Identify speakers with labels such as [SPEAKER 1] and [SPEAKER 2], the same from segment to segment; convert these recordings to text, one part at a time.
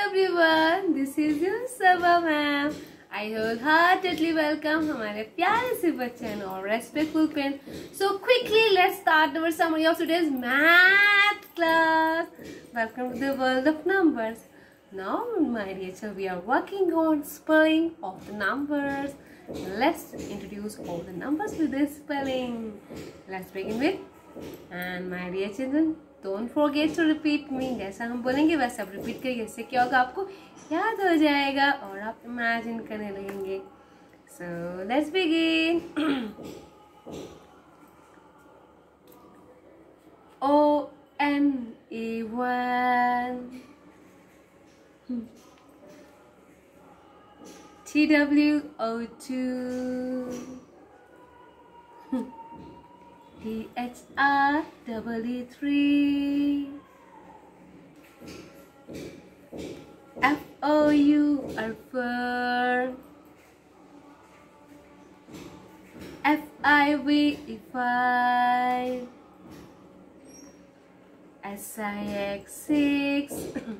[SPEAKER 1] everyone, this is your Sabha ma'am. I wholeheartedly welcome हमारे प्यारे से बच्चे और respectful parents. So quickly, let's start our summary of today's math class. Welcome to the world of numbers. Now, my dear children, we are working on spelling of the numbers. Let's introduce all the numbers with this spelling. Let's begin with, and my dear children, don't forget to repeat me. जैसा हम बोलेंगे वैसा आप repeat करिए. इससे क्या होगा, आपको याद हो जाएगा और आप imagine करने लगेंगे. So let's begin. ONE1 TWO2 THREE3 FOU for FIV5 SIX6.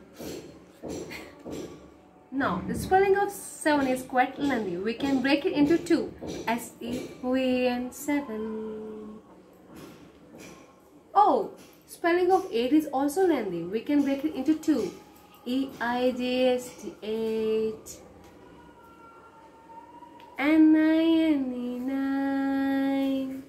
[SPEAKER 1] Now, the spelling of 7 is quite lengthy. We can break it into two. SEVN7. Oh, spelling of 8 is also lengthy. We can break it into two. EIJST8. NINE9.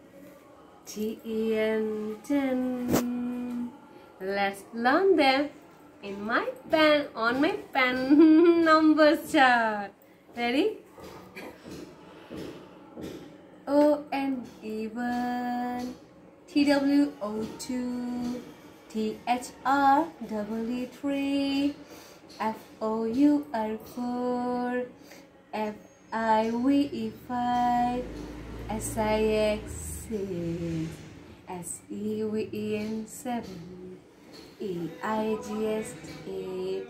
[SPEAKER 1] TEN10. Let's learn them in my pen, on my pen numbers chart. Ready? ONE1 TWO2 THREE3 FOUR4 FIVE5 SIX6 SEVN7 EIGS8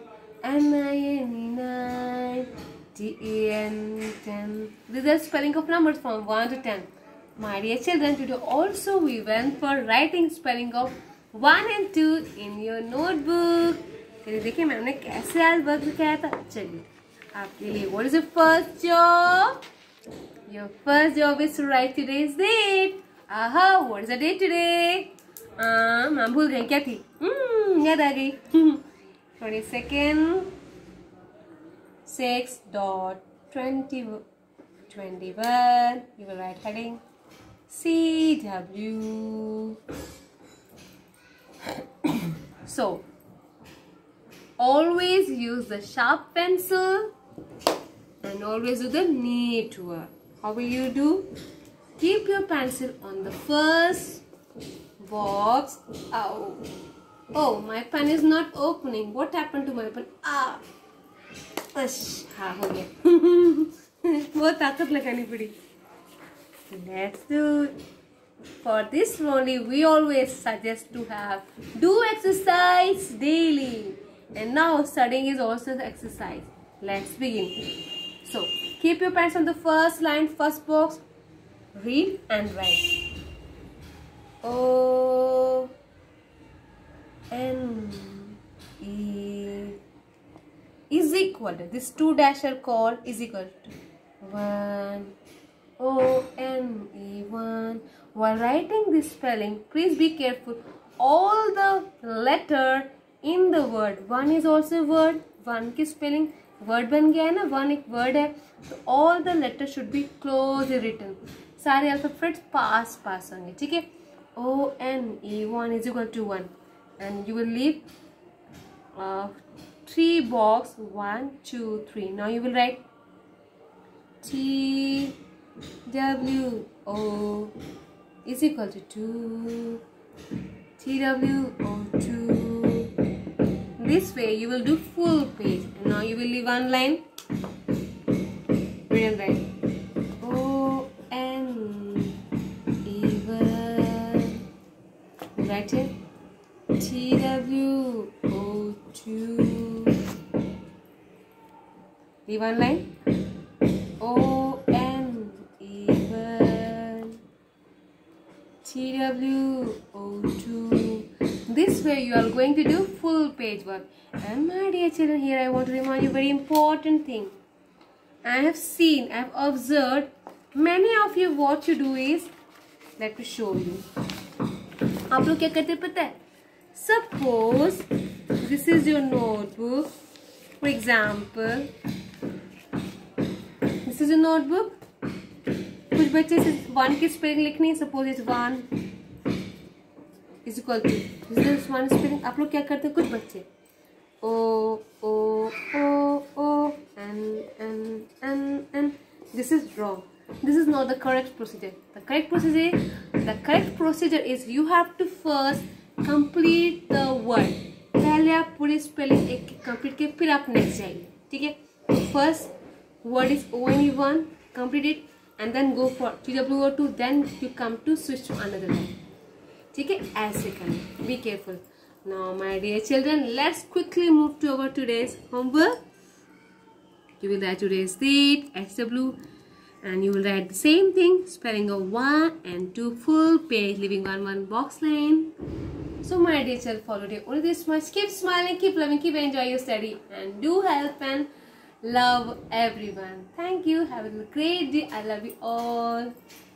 [SPEAKER 1] NINE9 TEN10. This is the spelling of numbers from 1 to 10. My dear children, today also we went for writing spelling of 1 and 2 in your notebook. चलिए देखिए ma'am ने कैसे आज work लिखाया था. चलिए आपके लिए what is your first job? Your first job is to write today's date. Aha, what is the date today? Ma'am भूल गई क्या थी? याद आ गई. 22nd 6.21. You will write heading CW. So, always use the sharp pencil and always do the neat work. How will you do? Keep your pencil on the first box. Ow. Oh, my pen is not opening. What happened to my pen? हाँ हो गया. बहुत ताकत लगानी पड़ी. Let's do it. For this only, we always suggest to do exercise daily. And now studying is also exercise. Let's begin. So, keep your pens on the first line, first box. Read and write. ONE is equal to, this two dash are called is equal to 1. ONE1. While writing this spelling, please be careful. All the letter in the word. One is also word. One की spelling word बन गया है ना. One एक word है. So all the letters should be closely written. सारे alphabets पास होंगे. ठीक है. ONE1 is equal to 1. And you will leave 3 box 1, 2, 3. Now you will write TWO is equal to 2. TWO2. This way you will do full page. And now you will leave one line. Read and write. ONE1. Write it. TWO2. Leave one line. ONE1 TWO2. This way you are going to do full page work. And my dear children, here I want to remind you very important thing. I have observed many of you what you do is, let me show you. आप लोग क्या करते पता है? Suppose this is your notebook. For example, this is your notebook. कुछ बच्चे से 1 की स्पेलिंग लिखनी है. Suppose it's 1 is equal to this is 1 spelling. आप लोग क्या करते हैं? कुछ बच्चे O O O O and this is wrong. This is not the correct procedure. The correct procedure is you have to first complete the word. पहले आप पूरी स्पेलिंग एक कंप्लीट के फिर आप नेक्स्ट जाइए. ठीक है? First word is ONE1, complete it and then go for TWO2, then you come to switch to another one. ठीक है? ऐसे करना. Be careful. Now my dear children, let's quickly move to our today's homework. You will write today's date, SW, and you will write the same thing, spelling of 1 and 2 full page, leaving one box line. So my dear children, follow it only this much. Keep smiling, keep loving, keep enjoying your study, and do help and love everyone. Thank you. Have a great day. I love you all.